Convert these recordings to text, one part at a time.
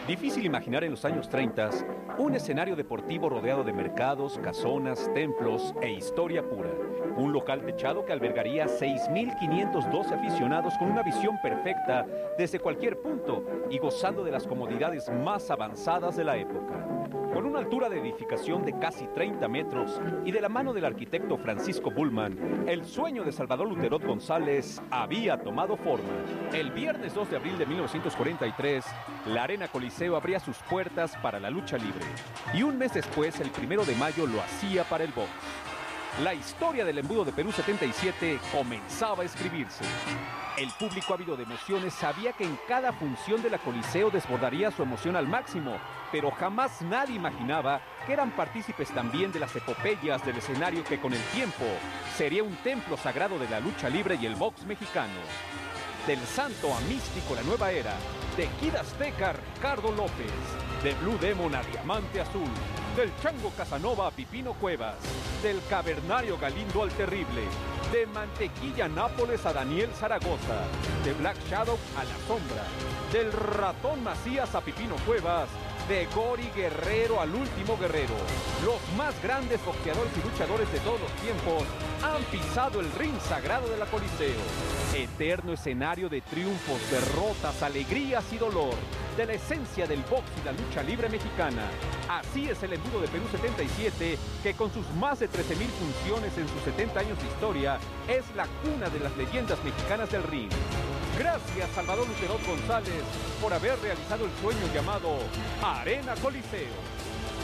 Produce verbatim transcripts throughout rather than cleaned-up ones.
Difícil imaginar en los años treinta un escenario deportivo rodeado de mercados, casonas, templos e historia pura. Un local techado que albergaría seis mil quinientos doce aficionados con una visión perfecta desde cualquier punto y gozando de las comodidades más avanzadas de la época. Con una altura de edificación de casi treinta metros y de la mano del arquitecto Francisco Bullman, el sueño de Salvador Luterot González había tomado forma. El viernes dos de abril de mil novecientos cuarenta y tres, la Arena Coliseo abría sus puertas para la lucha libre. Y un mes después, el primero de mayo, lo hacía para el box. La historia del embudo de Perú setenta y siete comenzaba a escribirse. El público ávido de emociones sabía que en cada función de la Coliseo desbordaría su emoción al máximo, pero jamás nadie imaginaba que eran partícipes también de las epopeyas del escenario que con el tiempo sería un templo sagrado de la lucha libre y el box mexicano. Del santo a místico la nueva era, de Kid Azteca a Ricardo López, de Blue Demon a Diamante Azul, del Chango Casanova a Pipino Cuevas, del Cavernario Galindo al Terrible, de Mantequilla Nápoles a Daniel Zaragoza, de Black Shadow a La Sombra, del Ratón Macías a Pipino Cuevas, de Gori Guerrero al Último Guerrero. Los más grandes boxeadores y luchadores de todos los tiempos han pisado el ring sagrado de la Coliseo. Eterno escenario de triunfos, derrotas, alegrías y dolor, de la esencia del box y la lucha libre mexicana. Así es el embudo de Perú setenta y siete, que con sus más de trece mil funciones en sus setenta años de historia, es la cuna de las leyendas mexicanas del ring. Gracias, Salvador Luterot González, por haber realizado el sueño llamado Arena Coliseo.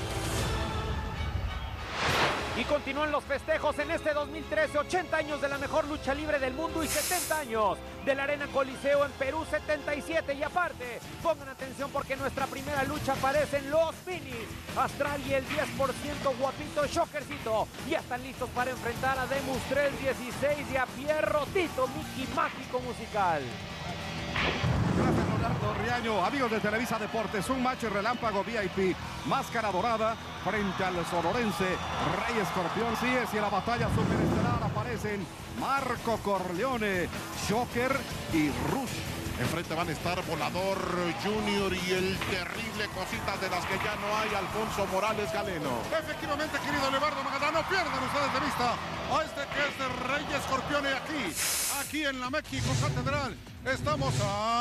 Y continúan los festejos en este dos mil trece, ochenta años de la mejor lucha libre del mundo y setenta años de la Arena Coliseo en Perú setenta y siete. Y aparte, pongan atención porque nuestra primera lucha aparecen los Finis, Astral y el diez por ciento guapito Shockercito. Ya están listos para enfrentar a Demus tres dieciséis y a Pierrotito, Mickey Mágico Musical. Gracias, Leonardo Riaño. Amigos de Televisa Deportes, un match relámpago V I P. Máscara dorada frente al sonorense Rey Escorpión. Sí, es y en la batalla superestelar aparecen Marco Corleone, Shocker y Rush. Enfrente van a estar Volador Junior y el terrible cositas de las que ya no hay, Alfonso Morales Galeno. Efectivamente, querido Leonardo Magadán, no pierdan ustedes de vista a este que es el Rey Escorpión aquí, aquí en la México Catedral. Estamos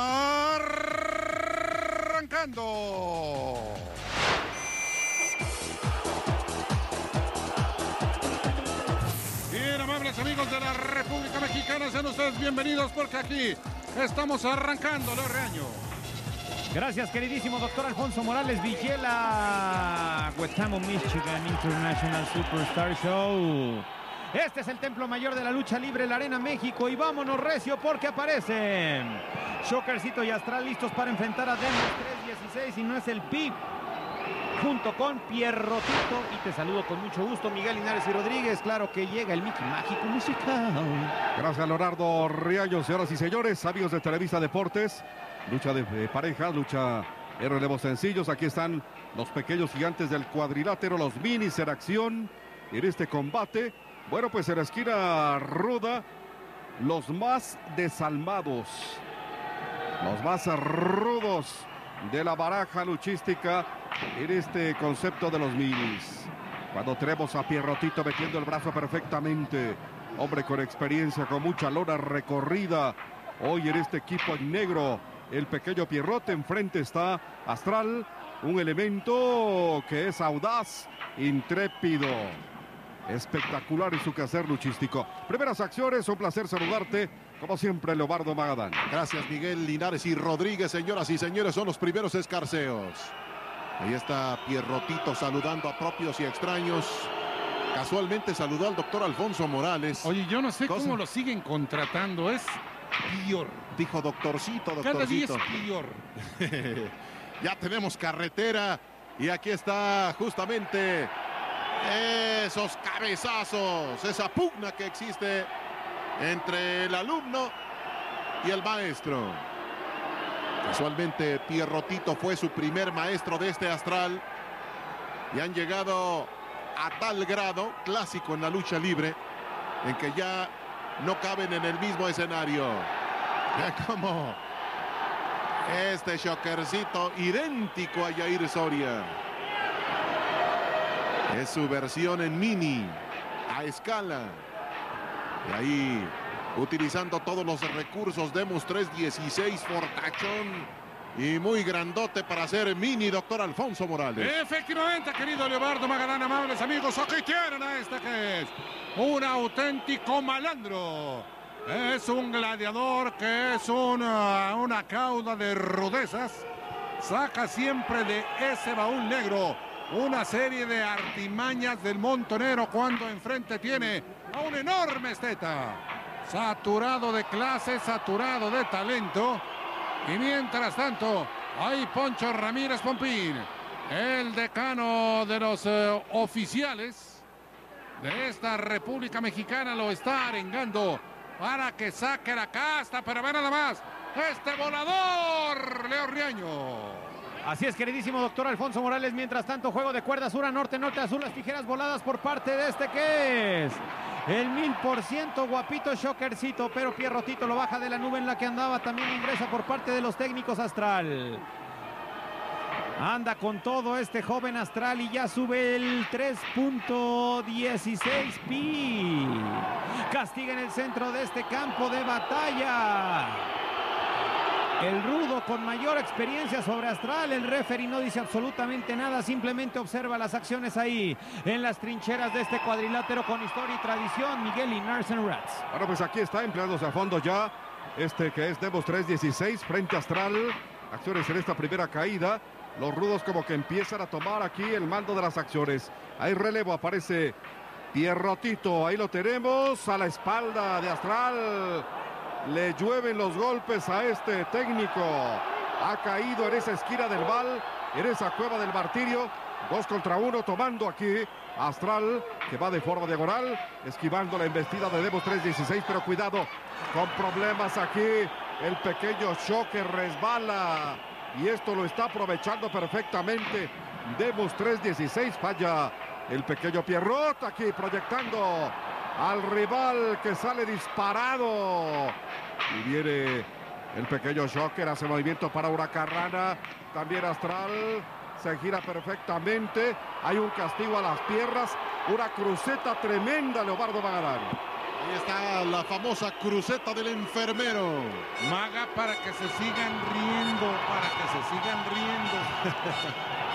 arrancando. Bien, amables amigos de la República Mexicana, sean ustedes bienvenidos porque aquí estamos arrancando, Leo Reaño. Gracias, queridísimo doctor Alfonso Morales Villela. Guetamo, Michigan International Superstar Show. Este es el templo mayor de la lucha libre, la Arena México. Y vámonos recio porque aparecen Shockercito y Astral listos para enfrentar a Demus tres dieciséis. Y no es el P I B, junto con Pierrotito. Y te saludo con mucho gusto, Miguel Linares y Rodríguez. Claro que llega el Mickey Mágico Musical. Gracias, Leonardo Riaño. Señoras y señores, amigos de Televisa Deportes, lucha de, de parejas, lucha de relevos sencillos. Aquí están los pequeños gigantes del cuadrilátero, los minis en acción en este combate. Bueno, pues en la esquina ruda, los más desalmados, los más rudos de la baraja luchística en este concepto de los minis. Cuando tenemos a Pierrotito metiendo el brazo perfectamente, hombre con experiencia, con mucha lona recorrida, hoy en este equipo en negro, el pequeño Pierrote. Enfrente está Astral, un elemento que es audaz, intrépido, espectacular en su quehacer luchístico. Primeras acciones, un placer saludarte, como siempre, Leobardo Magadán. Gracias, Miguel Linares y Rodríguez. Señoras y señores, son los primeros escarceos. Ahí está Pierrotito saludando a propios y extraños. Casualmente saludó al doctor Alfonso Morales. Oye, yo no sé Cosa. cómo lo siguen contratando, es peor. Dijo doctorcito, doctorcito. Cada día es peor. Ya tenemos carretera y aquí está justamente esos cabezazos, esa pugna que existe entre el alumno y el maestro. Casualmente Pierrotito fue su primer maestro de este Astral y han llegado a tal grado, clásico en la lucha libre, en que ya no caben en el mismo escenario. Ya como Este shockercito idéntico a Jair Soria. Es su versión en mini, a escala. Y ahí, utilizando todos los recursos, Demus tres dieciséis, fortachón y muy grandote para ser mini, doctor Alfonso Morales. Efectivamente, querido Leobardo Magadán, amables amigos, aquí tienen a este que es un auténtico malandro. Es un gladiador que es una, una cauda de rudezas. Saca siempre de ese baúl negro una serie de artimañas del montonero cuando enfrente tiene a un enorme esteta. Saturado de clase, saturado de talento. Y mientras tanto, hay Poncho Ramírez Pompín, el decano de los eh, oficiales de esta República Mexicana, lo está arengando para que saque la casta, pero ve nada más, este volador, Leo Riaño. Así es, queridísimo doctor Alfonso Morales. Mientras tanto, juego de cuerda sur a norte, norte a sur, las tijeras voladas por parte de este que es el mil por ciento guapito shockercito, pero Pierrotito lo baja de la nube en la que andaba. También ingresa por parte de los técnicos Astral. Anda con todo este joven Astral y ya sube el tres punto dieciséis pi. Castiga en el centro de este campo de batalla. El rudo con mayor experiencia sobre Astral. El referee no dice absolutamente nada, simplemente observa las acciones ahí en las trincheras de este cuadrilátero con historia y tradición. Miguel Linares en Rats. Bueno, pues aquí está empleándose a fondo ya este que es Demus tres dieciséis frente a Astral. Acciones en esta primera caída. Los rudos como que empiezan a tomar aquí el mando de las acciones. Hay relevo, aparece Pierrotito. Ahí lo tenemos a la espalda de Astral. Le llueven los golpes a este técnico. Ha caído en esa esquina del Val, en esa cueva del martirio. Dos contra uno, tomando aquí Astral, que va de forma diagonal, esquivando la embestida de Demus tres dieciséis, pero cuidado, con problemas aquí. El pequeño Shocker resbala, y esto lo está aprovechando perfectamente Demus tres dieciséis. Falla el pequeño Pierrot, aquí proyectando al rival que sale disparado. Y viene el pequeño Shocker, hace movimiento para Huracarrana. También Astral se gira perfectamente. Hay un castigo a las piernas. Una cruceta tremenda, Leobardo Magadán. Ahí está la famosa cruceta del enfermero. Maga, para que se sigan riendo, para que se sigan riendo.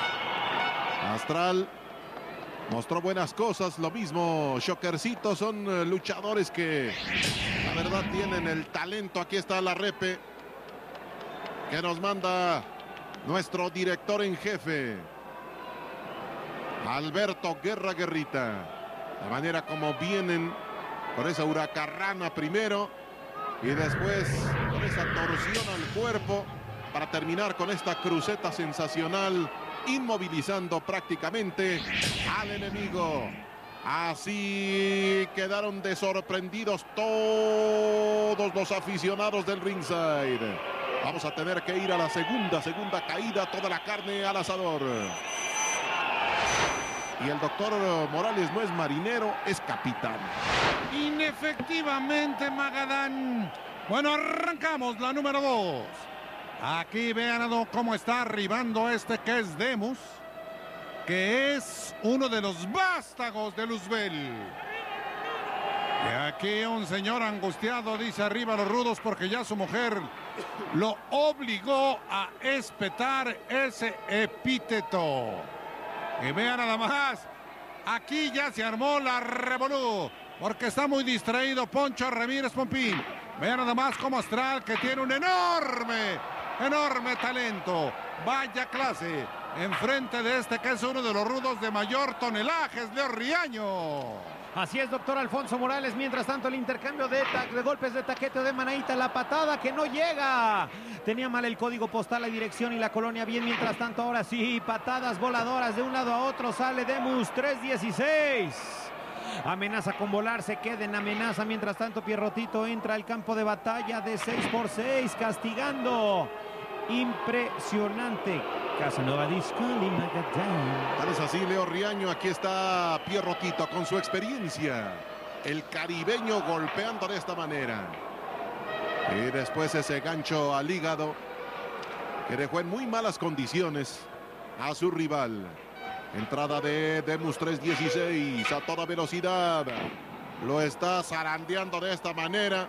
Astral mostró buenas cosas, lo mismo Shockercito. Son uh, luchadores que la verdad tienen el talento. Aquí está la repe que nos manda nuestro director en jefe, Alberto Guerra Guerrita. La manera como vienen con esa huracarrana primero y después con esa torsión al cuerpo para terminar con esta cruceta sensacional, inmovilizando prácticamente al enemigo. Así quedaron de sorprendidos todos los aficionados del ringside. Vamos a tener que ir a la segunda, segunda caída, toda la carne al asador. Y el doctor Morales no es marinero, es capitán. Inefectivamente, Magadán. Bueno, arrancamos la número dos. Aquí vean cómo está arribando este que es Demus, que es uno de los vástagos de Luzbel. Y aquí un señor angustiado dice arriba los rudos porque ya su mujer lo obligó a espetar ese epíteto. Y vean nada más, aquí ya se armó la revolú, porque está muy distraído Poncho Ramírez Pompín. Vean nada más como Astral, que tiene un enorme, enorme talento. Vaya clase, enfrente de este que es uno de los rudos de mayor tonelaje, es Leo Riaño. Así es, doctor Alfonso Morales. Mientras tanto, el intercambio de, de golpes de taquete de Manaíta, la patada que no llega. Tenía mal el código postal, la dirección y la colonia bien. Mientras tanto, ahora sí, patadas voladoras de un lado a otro. Sale Demus tres dieciséis. Amenaza con volar, se queda en amenaza. Mientras tanto, Pierrotito entra al campo de batalla de seis por seis, castigando. Impresionante. Casanova Discoli Magadán. Tal es así, Leo Riaño. Aquí está Pierrotito con su experiencia. El caribeño golpeando de esta manera. Y después ese gancho al hígado. que dejó en muy malas condiciones a su rival. Entrada de Demus tres dieciséis a toda velocidad. Lo está zarandeando de esta manera.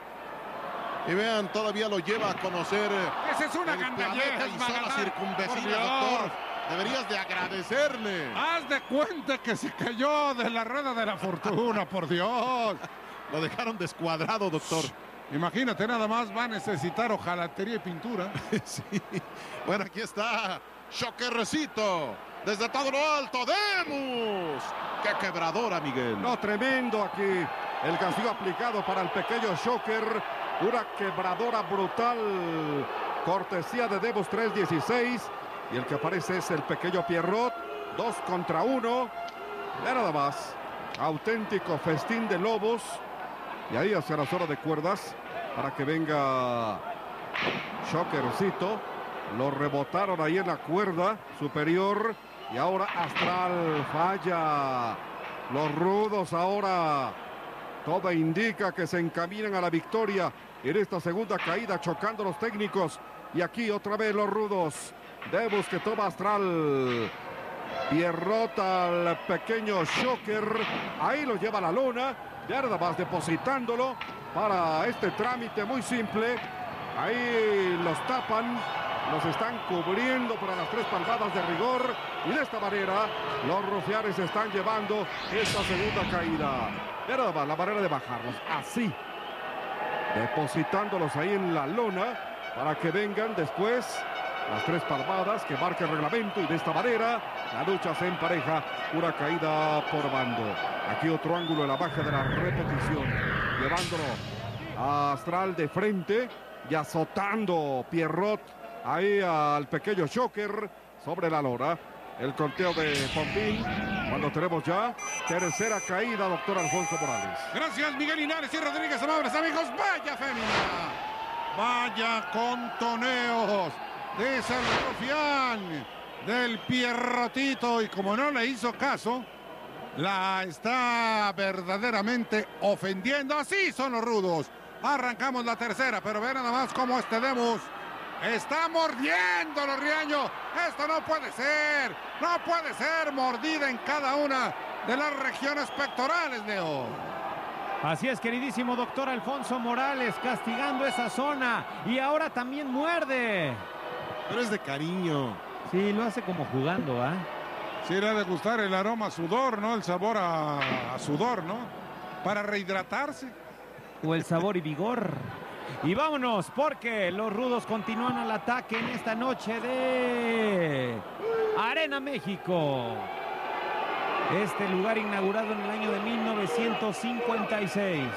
Y vean, todavía lo lleva a conocer. Esa es una el cantalleja, planeta y zonas Magadán. circunvecinas, doctor. Deberías de agradecerle. Haz de cuenta que se cayó de la rueda de la fortuna, por Dios. Lo dejaron descuadrado, doctor. Imagínate, nada más va a necesitar hojalatería y pintura. Sí. Bueno, aquí está Shockercito. Desde todo lo alto, Demus. ¡Qué quebradora, Miguel! No, tremendo aquí el castigo aplicado para el pequeño Shocker. Una quebradora brutal. Cortesía de Demus tres dieciséis. Y el que aparece es el pequeño Pierrot. Dos contra uno. Ya nada más. Auténtico festín de lobos. Y ahí hacia la zona de cuerdas para que venga Shockercito. Lo rebotaron ahí en la cuerda superior. Y ahora Astral falla. Los rudos ahora. Todo indica que se encaminan a la victoria en esta segunda caída, chocando los técnicos. Y aquí otra vez los rudos. Demus que toma Astral. Pierrot al pequeño Shocker. Ahí lo lleva a la lona. Ya nada más depositándolo para este trámite muy simple. Ahí los tapan. Los están cubriendo para las tres palmadas de rigor. Y de esta manera los rufianes están llevando esta segunda caída. Ya nada más la manera de bajarlos. Así. Depositándolos ahí en la lona para que vengan después las tres palmadas que marca el reglamento. Y de esta manera la lucha se empareja. Una caída por bando. Aquí otro ángulo en la baja de la repetición. Llevándolo a Astral de frente y azotando Pierrot ahí al pequeño Shocker sobre la lona. El conteo de Pompín cuando tenemos ya tercera caída, doctor Alfonso Morales. Gracias, Miguel Linares y Rodríguez, amables amigos. Vaya fémina. Vaya contoneos de ese rufián del Pierrotito. Y como no le hizo caso, la está verdaderamente ofendiendo. Así son los rudos. Arrancamos la tercera, pero vean nada más cómo este Demus está mordiendo los riaños. Esto no puede ser. No puede ser mordida en cada una de las regiones pectorales, Leo. Así es, queridísimo doctor Alfonso Morales, castigando esa zona. Y ahora también muerde. Pero es de cariño. Sí, lo hace como jugando, ¿ah? ¿eh? Sí, le ha de gustar el aroma a sudor, ¿no? El sabor a, a sudor, ¿no? Para rehidratarse. O el sabor y vigor. Y vámonos, porque los rudos continúan al ataque en esta noche de Arena México. Este lugar inaugurado en el año de mil novecientos cincuenta y seis.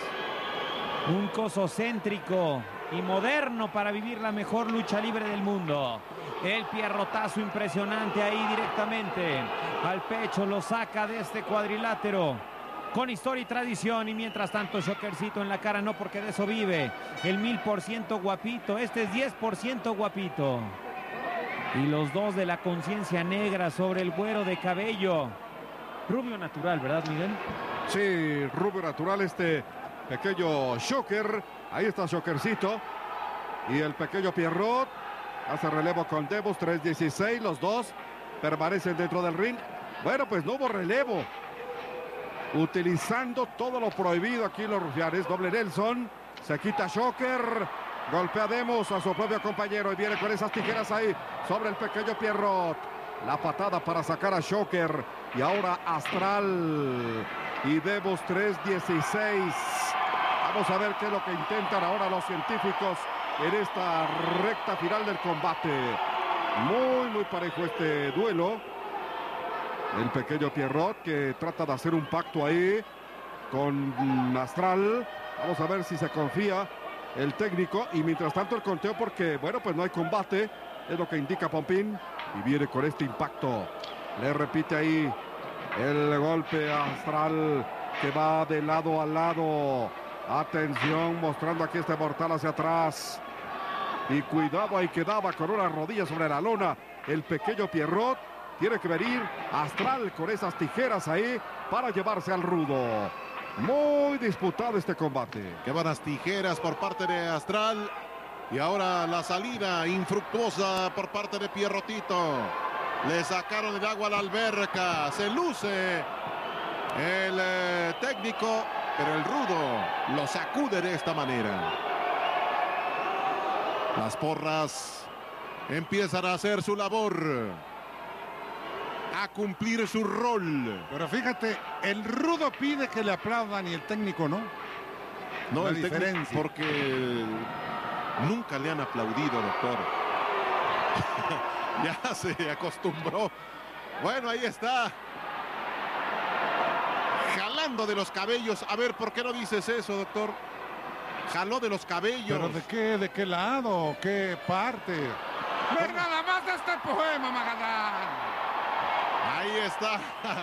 Un coso céntrico y moderno para vivir la mejor lucha libre del mundo. El pierrotazo impresionante ahí directamente al pecho, lo saca de este cuadrilátero con historia y tradición. Y mientras tanto Shockercito en la cara, no, porque de eso vive el mil por ciento guapito. Este es diez por ciento guapito. Y los dos de la conciencia negra sobre el güero de cabello. Rubio natural, ¿verdad, Miguel? Sí, rubio natural este pequeño Shocker. Ahí está Shockercito. Y el pequeño Pierrot hace relevo con Demus tres dieciséis. Los dos permanecen dentro del ring. Bueno, pues no hubo relevo. Utilizando todo lo prohibido aquí los rufianes. Doble Nelson. Se quita Shocker. Golpea Demus a su propio compañero. Y viene con esas tijeras ahí sobre el pequeño Pierrot. La patada para sacar a Shocker. Y ahora Astral. Y Demus tres dieciséis. Vamos a ver qué es lo que intentan ahora los científicos en esta recta final del combate. Muy, muy parejo este duelo. El pequeño Pierrot que trata de hacer un pacto ahí con Astral. Vamos a ver si se confía el técnico. Y mientras tanto el conteo, porque bueno, pues no hay combate. Es lo que indica Pompín. Y viene con este impacto. Le repite ahí el golpe a Astral, que va de lado a lado. Atención, mostrando aquí este mortal hacia atrás. Y cuidado, ahí quedaba con una rodilla sobre la lona el pequeño Pierrot. Tiene que venir Astral con esas tijeras ahí para llevarse al rudo. Muy disputado este combate. Qué buenas tijeras por parte de Astral. Y ahora la salida infructuosa por parte de Pierrotito. Le sacaron el agua a la alberca. Se luce el eh, técnico, pero el rudo lo sacude de esta manera. Las porras empiezan a hacer su labor, a cumplir su rol. Pero fíjate, el rudo pide que le aplaudan y el técnico no. No, La el técnico, diferencia. porque nunca le han aplaudido, doctor. Ya se acostumbró. Bueno, ahí está. Jalando de los cabellos. A ver, ¿por qué no dices eso, doctor? Jaló de los cabellos. ¿Pero de qué? ¿De qué lado? ¿Qué parte? Ver nada más de este poema, Magadán. Ahí está.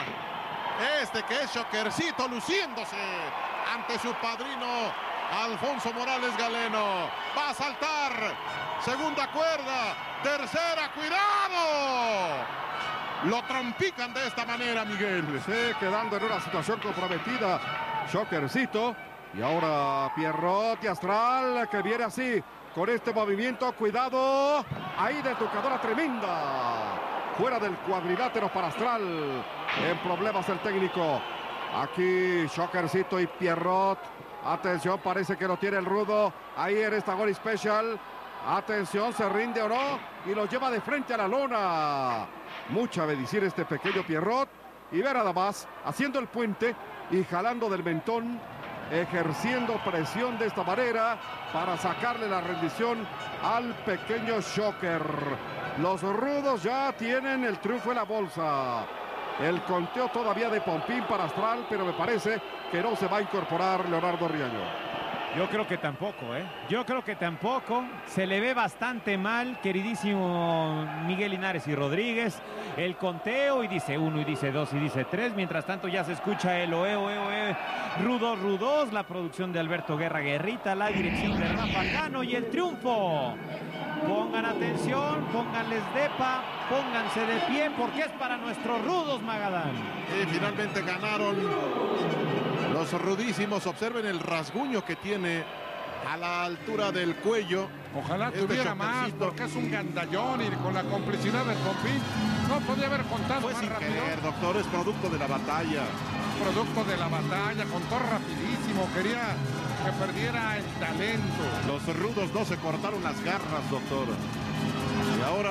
Este que es Shockercito luciéndose ante su padrino Alfonso Morales Galeno. Va a saltar. Segunda cuerda. Tercera. ¡Cuidado! Lo trompican de esta manera, Miguel. Sí, quedando en una situación comprometida. Shockercito. Y ahora Pierrot y Astral, que viene así, con este movimiento. Cuidado. Ahí de tocadora tremenda. Fuera del cuadrilátero para Astral. En problemas el técnico. Aquí Shockercito y Pierrot. Atención, parece que lo tiene el rudo. Ahí en esta gol special. Atención, se rinde o no. Y lo lleva de frente a la lona. Mucha medicina este pequeño Pierrot. Y ve nada más, haciendo el puente y jalando del mentón. Ejerciendo presión de esta manera para sacarle la rendición al pequeño Shocker. Los rudos ya tienen el triunfo en la bolsa. El conteo todavía de Pompín para Astral, pero me parece que no se va a incorporar Leonardo Riaño. Yo creo que tampoco, ¿eh? Yo creo que tampoco. Se le ve bastante mal, queridísimo Miguel Linares y Rodríguez. El conteo y dice uno y dice dos y dice tres. Mientras tanto ya se escucha el oe, oe, oe. Rudos, rudos. La producción de Alberto Guerra Guerrita. La dirección de Rafa Cano y el triunfo. Pongan atención, pónganles depa, pónganse de pie porque es para nuestros rudos, Magadán. Y finalmente ganaron los rudísimos. Observen el rasguño que tiene a la altura del cuello. Ojalá Este tuviera más, Shockercito. porque es un gandallón y con la complicidad del Pompín no podía haber contado Fue más sin rápido. querer, doctor, es producto de la batalla. Producto de la batalla, contó rapidísimo, quería que perdiera el talento. Los rudos no se cortaron las garras, doctor. Y ahora...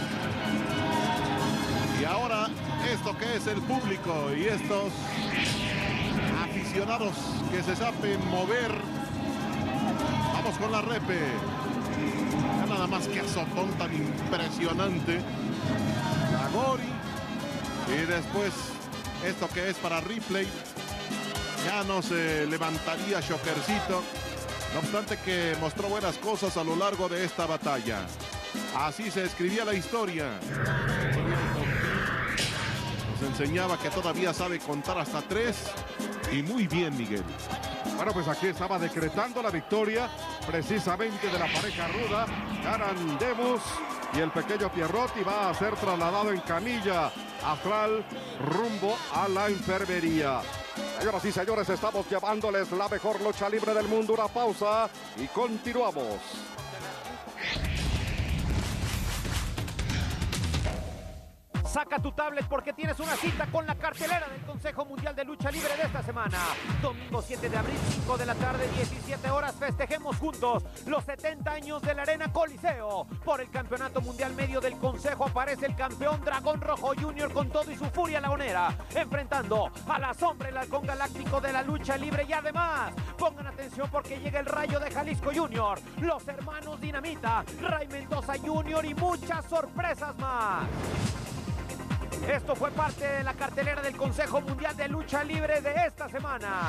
Y ahora, esto que es el público y estos aficionados que se saben mover. Vamos con la repe. Ya nada más que azotón tan impresionante. La Gori. Y después, esto que es para replay. Ya no se levantaría Shockercito. No obstante que mostró buenas cosas a lo largo de esta batalla. Así se escribía la historia. Nos enseñaba que todavía sabe contar hasta tres. Y muy bien, Miguel. Bueno, pues aquí estaba decretando la victoria precisamente de la pareja ruda. Ganan Demus y el pequeño Pierrotti va a ser trasladado en camilla Astral rumbo a la enfermería. Señoras y señores, estamos llevándoles la mejor lucha libre del mundo. Una pausa y continuamos. Saca tu tablet porque tienes una cita con la cartelera del Consejo Mundial de Lucha Libre de esta semana. Domingo siete de abril, cinco de la tarde, diecisiete horas. Festejemos juntos los setenta años de la Arena Coliseo. Por el Campeonato Mundial Medio del Consejo aparece el campeón Dragón Rojo Junior con todo y su furia lagunera, enfrentando a la sombra, el halcón galáctico de la lucha libre. Y además, pongan atención porque llega el Rayo de Jalisco Junior, los hermanos Dinamita, Ray Mendoza Junior y muchas sorpresas más. Esto fue parte de la cartelera del Consejo Mundial de Lucha Libre de esta semana.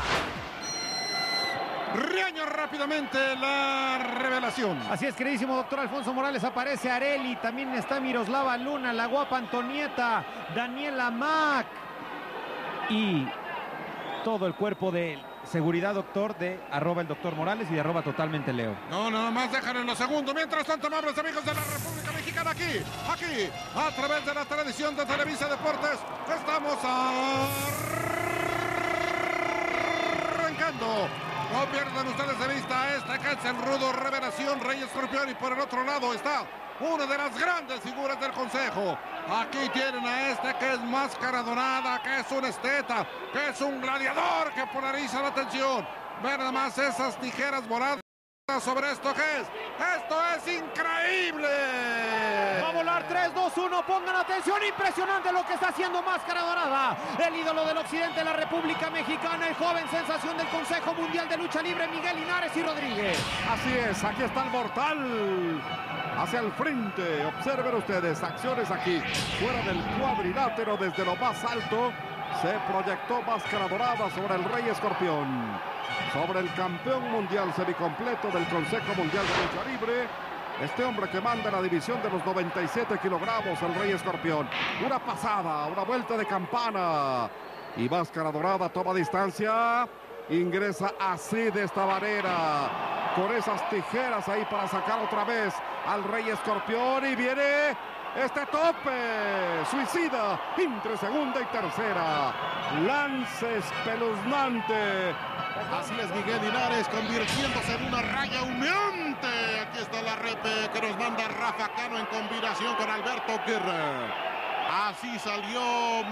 Riaño rápidamente la revelación. Así es, queridísimo doctor Alfonso Morales, aparece Areli, también está Miroslava Luna, la guapa Antonieta, Daniela Mac y todo el cuerpo de seguridad, doctor, de arroba el doctor Morales y de arroba totalmente Leo. No, nada más dejan en los segundos. Mientras tanto, amables amigos de la República Mexicana, aquí, aquí, a través de la tradición de Televisa Deportes, estamos arrancando No pierdan ustedes de vista este que es el rudo revelación Rey Escorpión. Y por el otro lado está una de las grandes figuras del consejo. Aquí tienen a este que es Máscara Dorada, que es un esteta, que es un gladiador que polariza la atención. Ver nada más esas tijeras moradas sobre esto que es. Esto es increíble. Va a volar tres, dos, uno. Pongan atención. Impresionante lo que está haciendo Máscara Dorada. El ídolo del occidente de la República Mexicana. El joven sensación del Consejo Mundial de Lucha Libre, Miguel Linares y Rodríguez. Así es, aquí está el mortal. Hacia el frente. Observen ustedes. Acciones aquí. Fuera del cuadrilátero desde lo más alto. Se proyectó Máscara Dorada sobre el Rey Escorpión. Sobre el campeón mundial semicompleto del Consejo Mundial de Lucha Libre. Este hombre que manda la división de los noventa y siete kilogramos, el Rey Escorpión. Una pasada, una vuelta de campana. Y Máscara Dorada toma distancia. Ingresa así de esta manera. Con esas tijeras ahí para sacar otra vez al Rey Escorpión. Y viene este tope. Suicida entre segunda y tercera. Lance espeluznante. Así es Miguel Linares, convirtiéndose en una raya humeante. Aquí está la repe que nos manda Rafa Cano en combinación con Alberto Guerra. Así salió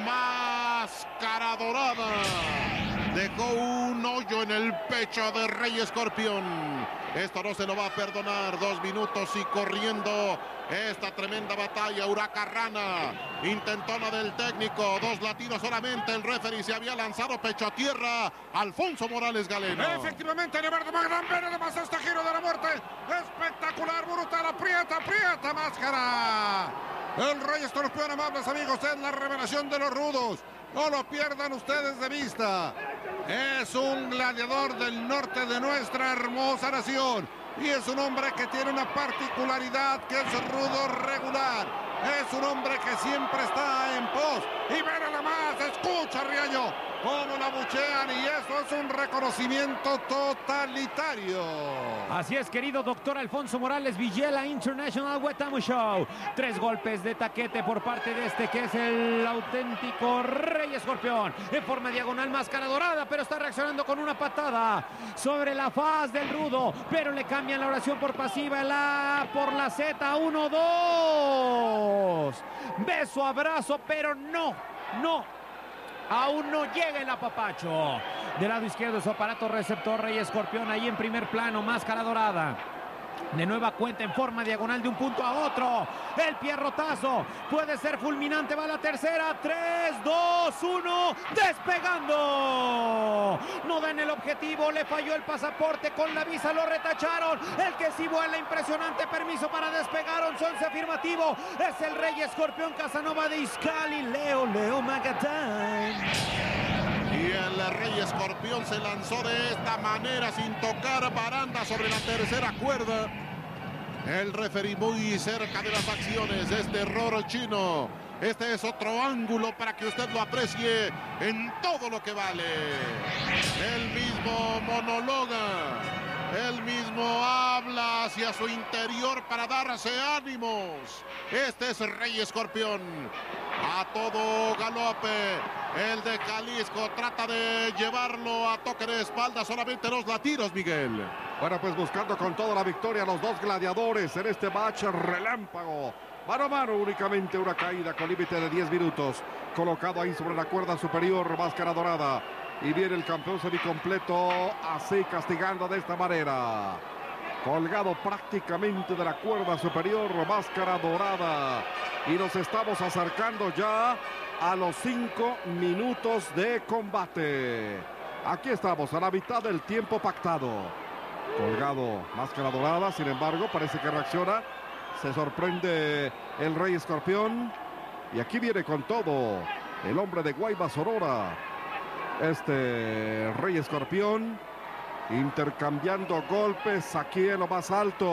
Máscara Dorada. Dejó un hoyo en el pecho de Rey Escorpión. Esto no se lo va a perdonar. Dos minutos y corriendo esta tremenda batalla. Huracarrana, intentona del técnico. Dos latinos solamente. El referee se había lanzado pecho a tierra. Alfonso Morales Galeno. Efectivamente, Leonardo Magdalena, ve nada más este giro de la muerte. Espectacular, brutal, aprieta, aprieta Máscara. El Rey Escorpión, amables amigos, es la revelación de los rudos. No lo pierdan ustedes de vista. Es un gladiador del norte de nuestra hermosa nación. Y es un hombre que tiene una particularidad, que es rudo regular. Es un hombre que siempre está en pos. Y ve nada más, escucha Riaño, cómo la buchean, y eso es un reconocimiento totalitario. Así es, querido doctor Alfonso Morales Villela, International Wetamu Show. Tres golpes de taquete por parte de este que es el auténtico Rey Escorpión. En forma diagonal, Máscara Dorada, pero está reaccionando con una patada sobre la faz del rudo. Pero le cambian la oración por pasiva, la por la Z. Uno, dos. Beso, abrazo, pero no, no. Aún no llega el apapacho. Del lado izquierdo su aparato receptor, Rey Escorpión ahí en primer plano, Máscara Dorada. De nueva cuenta en forma diagonal de un punto a otro. El pierrotazo puede ser fulminante. Va la tercera. tres, dos, uno. Despegando. No dan el objetivo. Le falló el pasaporte. Con la visa lo retacharon. El que sí vuela impresionante. Permiso para despegar. once afirmativo. Es el Rey Escorpión Casanova de Izcalli. Leo, Leo Magatán. Y el Rey Escorpión se lanzó de esta manera sin tocar baranda sobre la tercera cuerda. El referee muy cerca de las acciones. Este error chino. Este es otro ángulo para que usted lo aprecie en todo lo que vale. El mismo monologa. Él mismo habla hacia su interior para darse ánimos. Este es el Rey Escorpión. A todo galope. El de Jalisco trata de llevarlo a toque de espalda. Solamente los latinos, Miguel. Bueno, pues buscando con toda la victoria los dos gladiadores en este match relámpago. Mano a mano, únicamente una caída con límite de diez minutos. Colocado ahí sobre la cuerda superior, Máscara Dorada. Y viene el campeón semicompleto así castigando de esta manera. Colgado prácticamente de la cuerda superior, Máscara Dorada. Y nos estamos acercando ya a los cinco minutos de combate. Aquí estamos a la mitad del tiempo pactado. Colgado Máscara Dorada, sin embargo, parece que reacciona. Se sorprende el Rey Escorpión. Y aquí viene con todo el hombre de Guaymas, Sonora. Este Rey Escorpión intercambiando golpes aquí en lo más alto.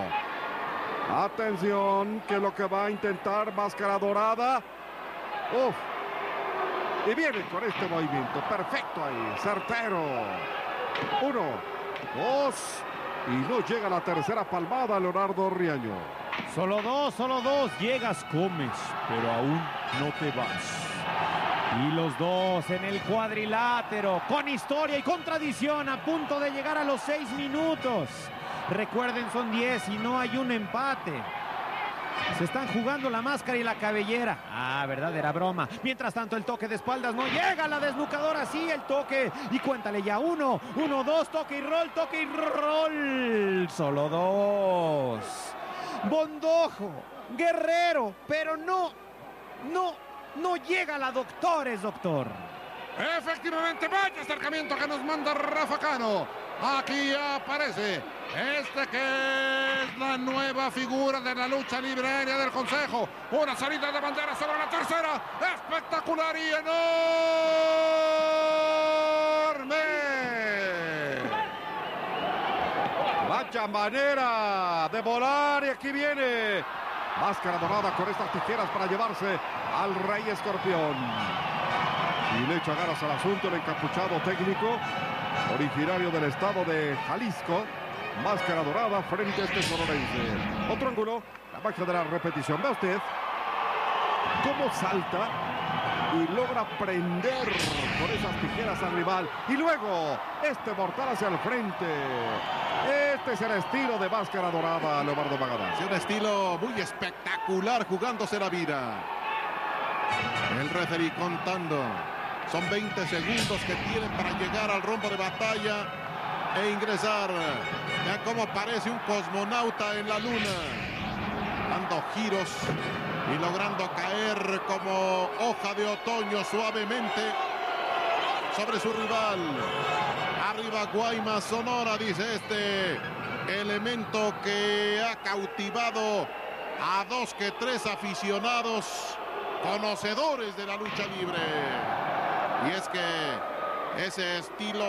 Atención, que lo que va a intentar Máscara Dorada. Uf. Y viene con este movimiento. Perfecto ahí. Certero. Uno, dos. Y no llega la tercera palmada, Leonardo Riaño. Solo dos, solo dos. Llegas, comes, pero aún no te vas. Y los dos en el cuadrilátero, con historia y con tradición, a punto de llegar a los seis minutos. Recuerden, son diez y no hay un empate. Se están jugando la máscara y la cabellera. Ah, verdad, era broma. Mientras tanto, el toque de espaldas no llega. La desnucadora sí, el toque. Y cuéntale ya uno, uno, dos, toque y roll, toque y roll. Solo dos. Bondojo, Guerrero, pero no, no, no llega la Doctores, doctor. Efectivamente, vaya acercamiento que nos manda Rafa Cano. Aquí aparece este que es la nueva figura de la lucha libre aérea del Consejo. Una salida de bandera sobre la tercera. Espectacular y enorme. Vaya manera de volar y aquí viene Máscara Dorada con estas tijeras para llevarse al Rey Escorpión. Y le echa ganas al asunto el encapuchado técnico, originario del estado de Jalisco. Máscara Dorada frente a este sonorense. Otro ángulo, la magia de la repetición. Ve usted cómo salta y logra prender con esas tijeras al rival. Y luego este mortal hacia el frente. Este es el estilo de Máscara Dorada, Leobardo Magadán. Es un estilo muy espectacular, jugándose la vida. El referee contando. Son veinte segundos que tienen para llegar al rombo de batalla e ingresar. Vean cómo parece un cosmonauta en la luna, dando giros y logrando caer como hoja de otoño suavemente sobre su rival. Arriba Guaymas, Sonora, dice este elemento que ha cautivado a dos que tres aficionados conocedores de la lucha libre. Y es que ese estilo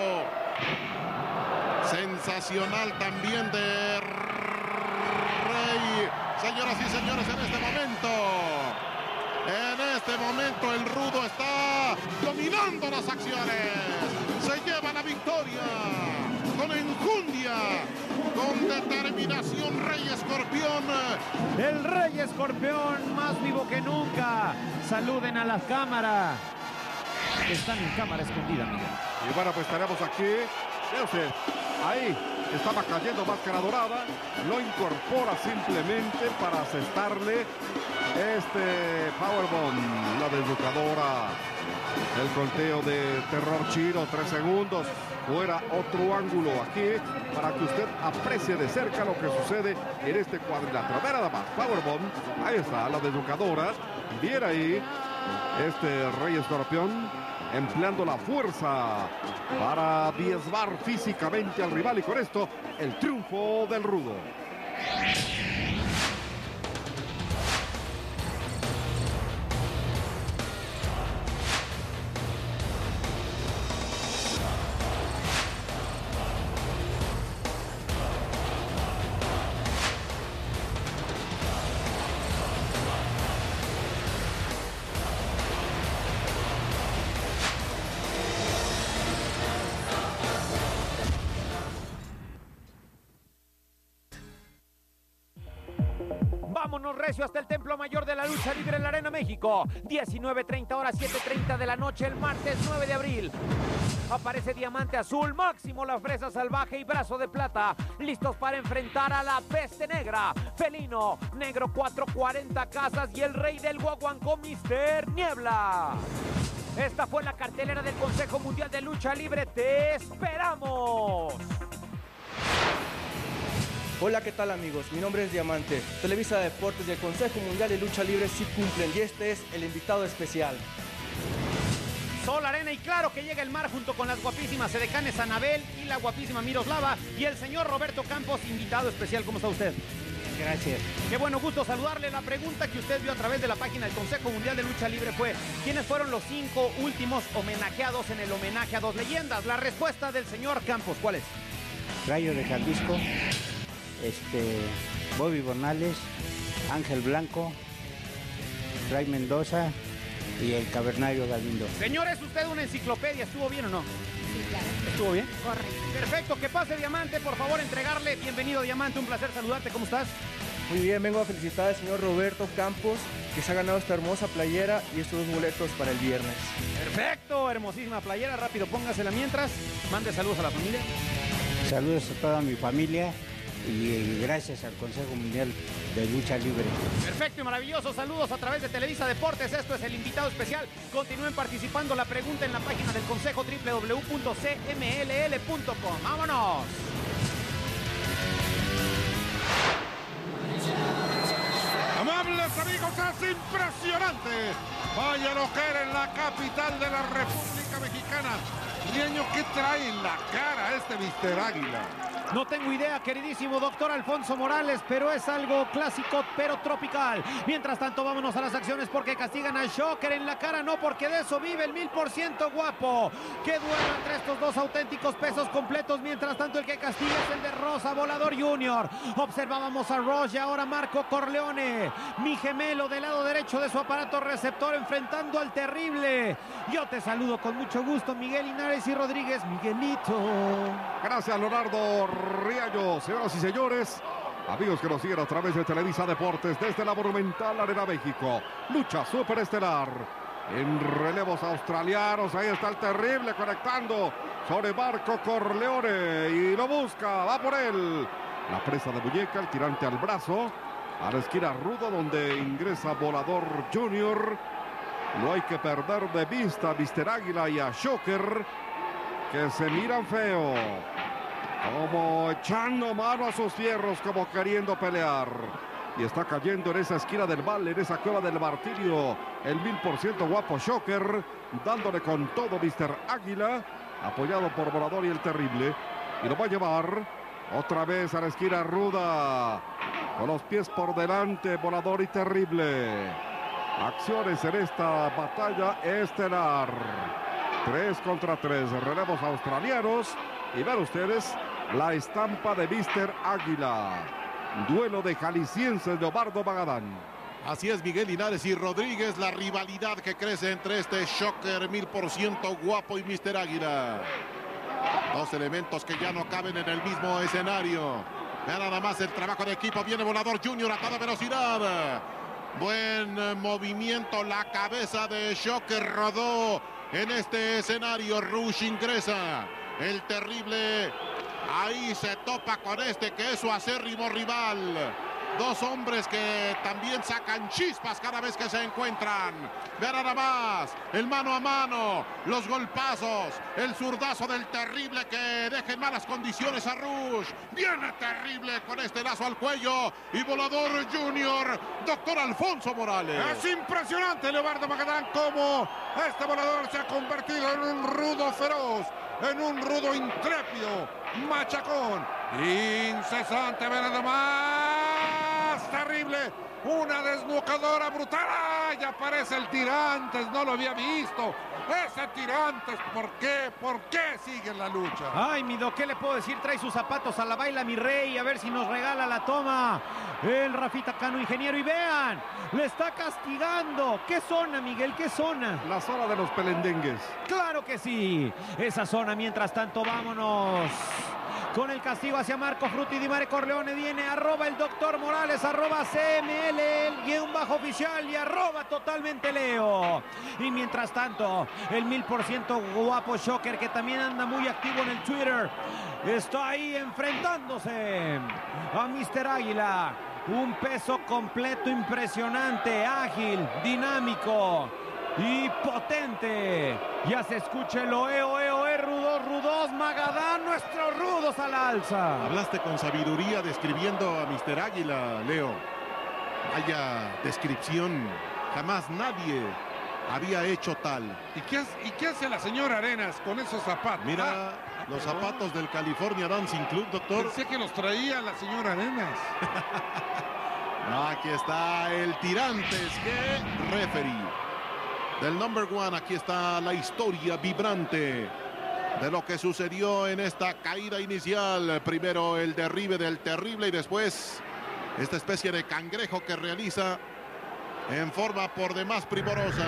sensacional también de Rey, señoras y señores, en este momento, en este momento el rudo está dominando las acciones, se lleva la victoria con enjundia, con determinación. Rey Escorpión, el Rey Escorpión más vivo que nunca. Saluden a la cámara. Están en cámara escondida, Miguel. Y bueno, pues estaremos aquí. Vea usted, ahí estaba cayendo Máscara Dorada. Lo incorpora simplemente para asestarle este Powerbomb. La desnucadora. El conteo de terror chino, tres segundos. Fuera otro ángulo aquí para que usted aprecie de cerca lo que sucede en este cuadrilátero. Ve nada más, Powerbomb. Ahí está la desnucadora. Viene ahí este Rey Escorpión empleando la fuerza para diezmar físicamente al rival, y con esto el triunfo del rudo. Vámonos recio hasta el Templo Mayor de la Lucha Libre en la Arena México. diecinueve treinta horas, siete treinta de la noche, el martes nueve de abril. Aparece Diamante Azul, Máximo la Fresa Salvaje y Brazo de Plata, listos para enfrentar a la Peste Negra, Felino, Negro cuatrocientos cuarenta Casas y el Rey del Guaguancó, Mister Niebla. Esta fue la cartelera del Consejo Mundial de Lucha Libre. ¡Te esperamos! Hola, ¿qué tal, amigos? Mi nombre es Diamante. Televisa Deportes y el Consejo Mundial de Lucha Libre sí cumplen, y este es el invitado especial. Sol, arena y claro que llega el mar junto con las guapísimas edecanes Anabel y la guapísima Miroslava y el señor Roberto Campos, invitado especial. ¿Cómo está usted? Gracias. Qué bueno, gusto saludarle. La pregunta que usted vio a través de la página del Consejo Mundial de Lucha Libre fue: ¿quiénes fueron los cinco últimos homenajeados en el homenaje a dos leyendas? La respuesta del señor Campos, ¿cuál es? Rayo de Jalisco, este, Bobby Bornales, Ángel Blanco, Ray Mendoza y el Cavernario Galindo. Señor, es usted una enciclopedia. ¿Estuvo bien o no? Sí, claro. ¿Estuvo bien? Correcto. Perfecto, que pase Diamante, por favor, entregarle. Bienvenido, Diamante, un placer saludarte, ¿cómo estás? Muy bien, vengo a felicitar al señor Roberto Campos, que se ha ganado esta hermosa playera y estos dos boletos para el viernes. Perfecto, hermosísima playera, rápido póngasela mientras. Mande saludos a la familia. Saludos a toda mi familia y gracias al Consejo Mundial de Lucha Libre. Perfecto y maravilloso, saludos a través de Televisa Deportes, esto es el invitado especial. Continúen participando, la pregunta en la página del Consejo, doble u doble u doble u punto c m l l punto com. ¡Vámonos! Amables amigos, es impresionante. Vaya lo que era en la capital de la República Mexicana. Riaño, ¿qué trae en la cara este mister Águila? No tengo idea, queridísimo doctor Alfonso Morales, pero es algo clásico, pero tropical. Mientras tanto, vámonos a las acciones porque castigan a Shocker en la cara, no, porque de eso vive el mil por ciento guapo. Qué duelo entre estos dos auténticos pesos completos. Mientras tanto, el que castiga es el de Rosa Volador junior Observábamos a Ross y ahora Marco Corleone, mi gemelo del lado derecho de su aparato receptor, enfrentando al terrible. Yo te saludo con mucho gusto, Miguel Linares y Rodríguez. Miguelito. Gracias, Leonardo Riaño. Señoras y señores, amigos que nos siguen a través de Televisa Deportes desde la Monumental Arena México, lucha superestelar en relevos australianos. Ahí está el terrible conectando sobre Marco Corleone y lo busca, va por él. La presa de muñeca, el tirante al brazo, a la esquina ruda donde ingresa Volador junior No hay que perder de vista a mister Águila y a Shocker, que se miran feo, como echando mano a sus fierros, como queriendo pelear. Y está cayendo en esa esquina del mal, en esa cueva del martirio, el mil por ciento guapo Shocker, dándole con todo mister Águila, apoyado por Volador y el terrible. Y lo va a llevar otra vez a la esquina ruda, con los pies por delante, Volador y terrible. Acciones en esta batalla estelar. Tres contra tres, relevos australianos. Y ven ustedes la estampa de mister Águila. Duelo de jaliscienses, Leobardo Magadán. Así es, Miguel Linares y Rodríguez, la rivalidad que crece entre este Shocker mil por ciento guapo y mister Águila. Dos elementos que ya no caben en el mismo escenario. Vean nada más el trabajo de equipo. Viene Volador junior a toda velocidad. Buen movimiento, la cabeza de Shocker rodó en este escenario. Rush ingresa, el terrible ahí se topa con este que es su acérrimo rival. Dos hombres que también sacan chispas cada vez que se encuentran. Vean nada más, el mano a mano, los golpazos, el zurdazo del terrible que deja en malas condiciones a Rush. Viene terrible con este lazo al cuello y Volador junior, doctor Alfonso Morales. Es impresionante, Leobardo Magadán, cómo este Volador se ha convertido en un rudo feroz, en un rudo intrépido, machacón, incesante, ve nada más, terrible, una desnucadora brutal. ¡Ay! Aparece el Tirantes, no lo había visto. Ese Tirantes, ¿por qué? ¿Por qué sigue en la lucha? Ay, mi doc, ¿qué le puedo decir? Trae sus zapatos a la baila, mi rey, a ver si nos regala la toma. El Rafita Cano, ingeniero, y vean, le está castigando. ¿Qué zona, Miguel? ¿Qué zona? La zona de los pelendengues. ¡Claro que sí! Esa zona, mientras tanto, vámonos con el castigo hacia Marco Frutti Di Mare Corleone. Viene arroba el doctor Morales, arroba C M L, el guión bajo oficial y arroba totalmente Leo. Y mientras tanto, el mil por ciento guapo Shocker, que también anda muy activo en el Twitter, está ahí enfrentándose a mister Águila. Un peso completo impresionante, ágil, dinámico y potente. Ya se escucha el oe, oe, oe, rudos, rudos, Magadán, nuestros rudos al alza. Hablaste con sabiduría describiendo a mister Águila, Leo. Vaya descripción, jamás nadie había hecho tal. ¿Y qué, hace, ¿Y qué hace la señora Arenas con esos zapatos? Mira, ah, los zapatos del California Dancing Club, doctor. Pensé que los traía la señora Arenas. Aquí está el Tirantes, que referee del number one. Aquí está la historia vibrante de lo que sucedió en esta caída inicial. Primero el derribe del terrible y después esta especie de cangrejo que realiza en forma por demás primorosa.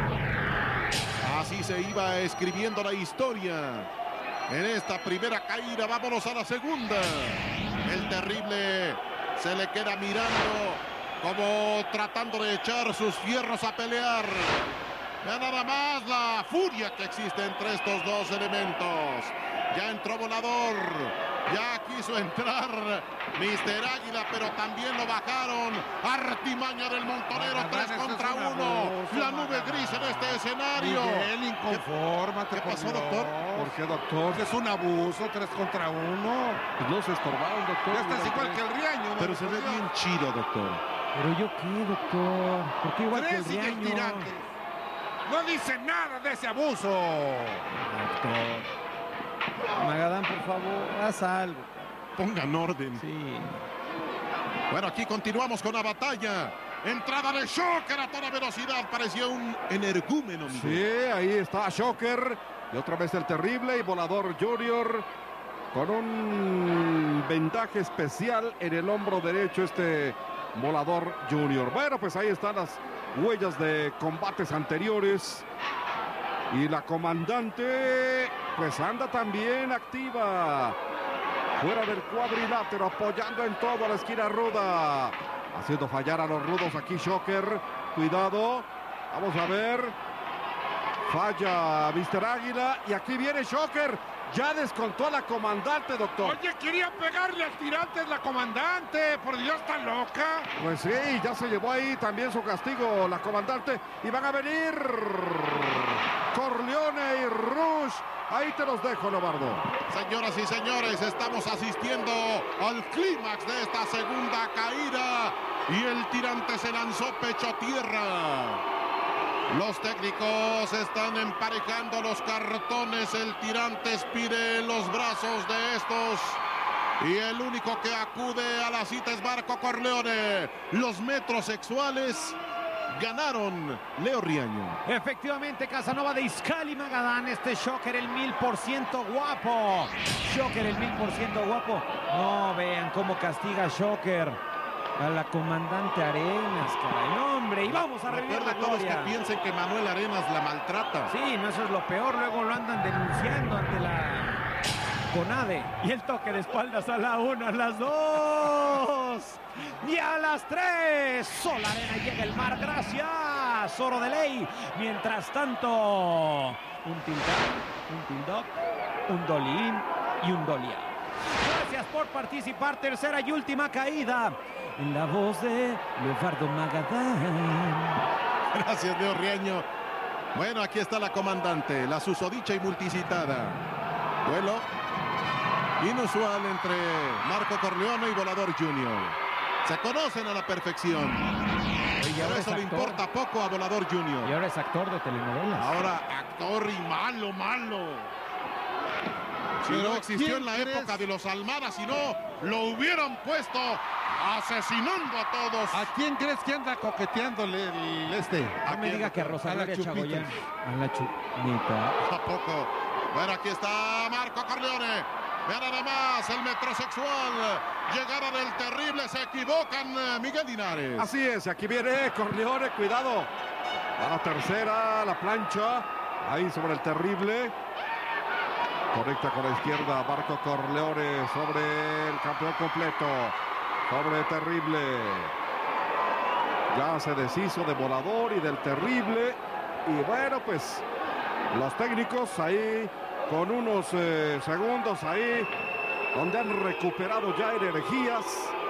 Así se iba escribiendo la historia en esta primera caída. Vámonos a la segunda. El terrible Se le queda mirando, como tratando de echar sus fierros a pelear. Vea nada más la furia que existe entre estos dos elementos. Ya entró Volador, ya quiso entrar mister Águila, pero también lo bajaron. Artimaña del Montonero, tres contra uno. La nube gris en este escenario. Miguel, inconfórmate. ¿Qué pasó, por doctor? Dios. ¿Por qué, doctor? Es un abuso, tres contra uno. Pues no se estorbaron, doctor. Ya estás igual que el Riaño. Pero se ve bien chido, doctor. Pero yo qué, doctor. ¿Por qué igual que el Tres y el Riaño? tirante. No dice nada de ese abuso. Doctor. Magadán, por favor, haz algo. Pongan orden. Sí. Bueno, aquí continuamos con la batalla. Entrada de Shocker a toda velocidad. Parecía un energúmeno. Miguel. Sí, ahí está Shocker. Y otra vez el terrible y Volador Junior con un vendaje especial en el hombro derecho este Volador Junior. Bueno, pues ahí están las huellas de combates anteriores. Y la comandante pues anda también activa. Fuera del cuadrilátero, apoyando en todo a la esquina ruda. Haciendo fallar a los rudos aquí Shocker. Cuidado. Vamos a ver. Falla mister Águila. Y aquí viene Shocker. Ya descontó a la comandante, doctor. Oye, quería pegarle al tirante la comandante. Por Dios, está loca. Pues sí, ya se llevó ahí también su castigo la comandante. Y van a venir Corleone y Rush. Ahí te los dejo, Leobardo. Señoras y señores, estamos asistiendo al clímax de esta segunda caída. Y el tirante se lanzó pecho a tierra. Los técnicos están emparejando los cartones. El tirante expide los brazos de estos. Y el único que acude a la cita es Marco Corleone. Los metros sexuales ganaron Leo Riaño. Efectivamente, Casanova de Izcalli, Magadán. Este Shocker el mil por ciento guapo. Shocker el mil por ciento guapo. No, vean cómo castiga Shocker a la comandante Arenas, caray. No, hombre, y vamos a revivir la Recuerda a todos gloria. que piensen que Manuel Arenas la maltrata. Sí, no, eso es lo peor. Luego lo andan denunciando ante la CONADE. Y el toque de espaldas a la una, a las dos y a las tres. Sol Arena, llega el mar. Gracias, Oro de Ley. Mientras tanto, un tildán, un tildoc, un dolín y un doliá. Gracias por participar. Tercera y última caída en la voz de Leobardo Magadán. Gracias, Leo Riaño. Bueno, aquí está la comandante, la susodicha y multicitada. Duelo inusual entre Marco Corleone y Volador Junior. Se conocen a la perfección. Y Pero eso le importa poco a Volador Y Junior. ahora es actor de telenovelas. Ahora actor y malo, malo. Si Pero no existió ¿quién en la crees? época de los Almada, si no, lo hubieran puesto asesinando a todos. ¿A quién crees que anda coqueteándole el este? No me diga que a Rosa A la Gloria Chupita. Chagoyán. A la chupita. ¿A poco? Bueno, aquí está Marco Corleone. Vean nada más el metrosexual. Llegada del terrible. Se equivocan, eh, Miguel Linares. Así es, aquí viene Corleone, cuidado. A la tercera, la plancha. Ahí sobre el terrible. Conecta con la izquierda Marco Corleone sobre el campeón completo. Sobre el terrible. Ya se deshizo de Volador y del terrible. Y bueno, pues los técnicos ahí con unos eh, segundos ahí donde han recuperado ya energías.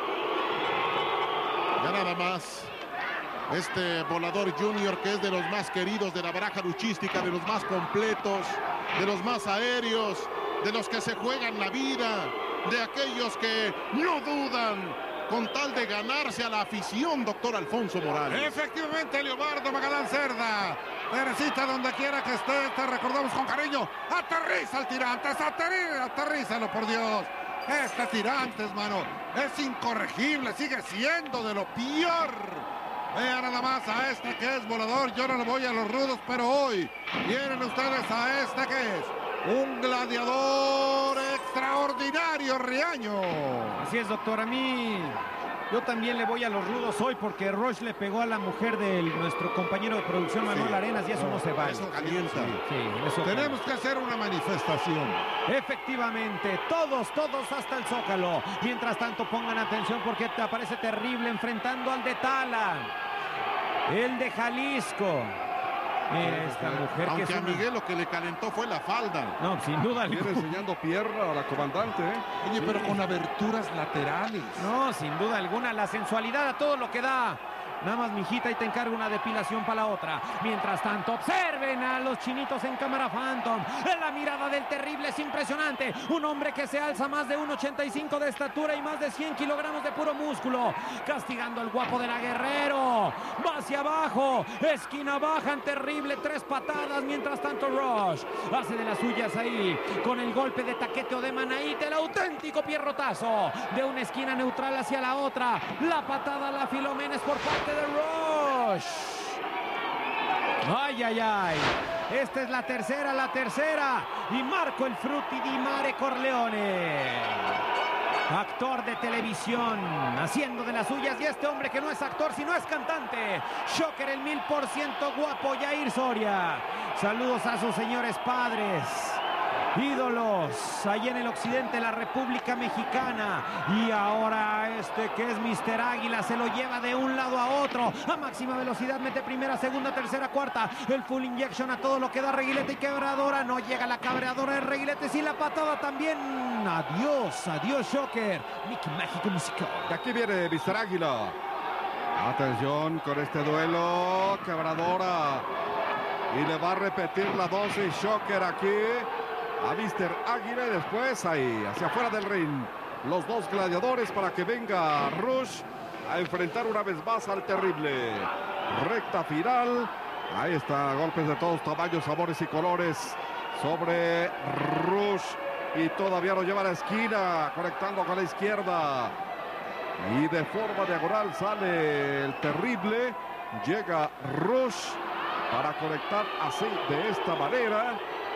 Ya nada más. Este Volador Junior, que es de los más queridos de la baraja luchística, de los más completos, de los más aéreos, de los que se juegan la vida, de aquellos que no dudan con tal de ganarse a la afición, doctor Alfonso Morales. Efectivamente, Leobardo Magadán Cerda. Teresita, donde quiera que esté, te recordamos con cariño. Aterriza el tirante, aterriza, aterrízalo, por Dios. Este tirante, hermano, es incorregible, sigue siendo de lo peor. Vean nada más a este que es Volador. Yo no le voy a los rudos, pero hoy vienen ustedes a este que es un gladiador extraordinario, Riaño. Así es, doctor. A mí Yo también le voy a los rudos hoy porque Rush le pegó a la mujer de nuestro compañero de producción Manuel Sí. Arenas y eso no, no se vale. Eso calienta. Sí, eso Tenemos calienta. que hacer una manifestación. Efectivamente, todos, todos hasta el Zócalo. Mientras tanto, pongan atención porque te aparece terrible enfrentando al de Tala. El de Jalisco. Mira esta mujer que Aunque es a una... Miguel lo que le calentó fue la falda. No, sin duda Viene alguna. enseñando pierna a la comandante, ¿eh? Oye, pero con aberturas laterales. No, sin duda alguna, la sensualidad a todo lo que da. Nada más, mijita, y te encargo una depilación para la otra. Mientras tanto, observen a los chinitos en cámara Phantom. La mirada del terrible es impresionante. Un hombre que se alza más de uno ochenta y cinco de estatura y más de cien kilogramos de puro músculo. Castigando al guapo de la Guerrero. Va hacia abajo. Esquina baja en terrible. Tres patadas. Mientras tanto, Rush hace de las suyas ahí. Con el golpe de taquete o de Manaíte. El auténtico pierrotazo. De una esquina neutral hacia la otra. La patada a la Filomenes por parte de Rush. Ay, ay, ay. Esta es la tercera, la tercera. Y Marco el Frutti di Mare Corleone. Actor de televisión, haciendo de las suyas. Y este hombre que no es actor, sino es cantante. Shocker, el mil por ciento guapo, Yair Soria. Saludos a sus señores padres. Ídolos, ahí en el occidente de la República Mexicana. Y ahora este que es mister Águila se lo lleva de un lado a otro. A máxima velocidad mete primera, segunda, tercera, cuarta. El full injection a todo lo que da Reguilete y quebradora. No llega la cabreadora de Reguilete, sí la patada también. Adiós, adiós Shocker. Mickey Mágico Musical. Y aquí viene mister Águila. Atención con este duelo. Quebradora. Y le va a repetir la dosis Shocker aquí a mister Águila y después ahí, hacia afuera del ring, los dos gladiadores para que venga Rush a enfrentar una vez más al terrible. Recta final, ahí está, golpes de todos tamaños, sabores y colores sobre Rush y todavía lo lleva a la esquina, conectando con la izquierda y de forma diagonal sale el terrible, llega Rush para conectar así de esta manera.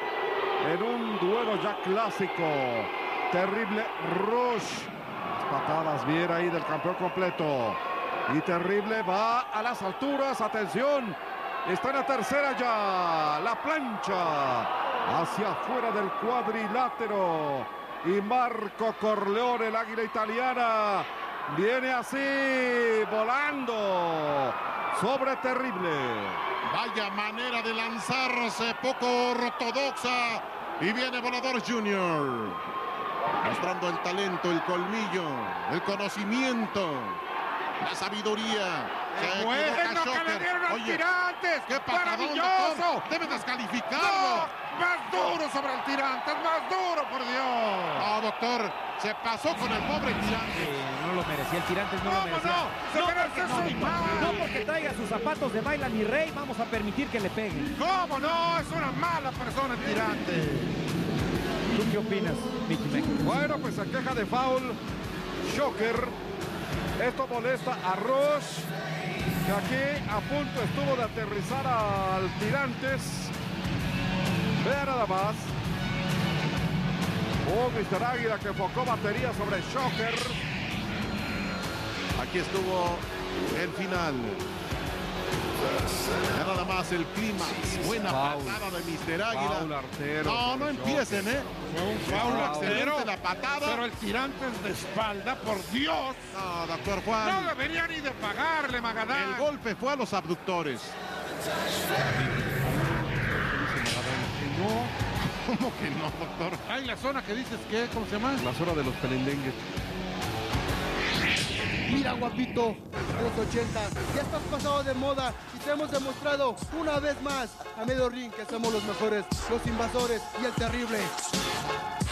En un duelo ya clásico. Terrible Rush. Las patadas bien ahí del campeón completo. Y Terrible va a las alturas. Atención. Está en la tercera ya. La plancha. Hacia afuera del cuadrilátero. Y Marco Corleone, el águila italiana. Viene así. Volando. Sobre Terrible. Vaya manera de lanzarse, poco ortodoxa. Y viene Volador Junior. Mostrando el talento, el colmillo, el conocimiento, la sabiduría. Se Bueno, equivoca que le Shocker. dieron al Oye, Tirantes. qué patadón, ¡Maravilloso! doctor. Debe descalificarlo. ¡No! ¡Más duro sobre el Tirantes! ¡Más duro, por Dios! No, doctor, se pasó con el pobre Tirantes. No lo merecía, el Tirantes no lo ¿Cómo merecía. no? Se No merece porque, no, su mijo, mal. no porque traiga sus zapatos de baila mi rey, vamos a permitir que le peguen. ¿Cómo no? Es una mala persona el Tirante. ¿Tú qué opinas, Mickey México? Bueno, pues se queja de foul Shocker. Esto molesta a Rush, que aquí a punto estuvo de aterrizar al Tirantes. Vea nada más. Oh, mister Águila que enfocó batería sobre Shocker. Aquí estuvo el final. Ya nada más el clima. Buena Foul. patada de mister Águila. Foul artero No, no sobre empiecen, ¿eh? Fue un Foul foul excelente artero, la patada. pero el Tirantes de espalda, por Dios. No, doctor No Juan. debería ni de pagarle, Magadán. El golpe fue a los abductores. ¿Cómo que no, doctor? Hay la zona que dices que, ¿cómo se llama? La zona de los pelendengues. Mira, guapito, a los ochenta, ya estás pasado de moda y te hemos demostrado una vez más a medio ring que somos los mejores, los invasores y el terrible.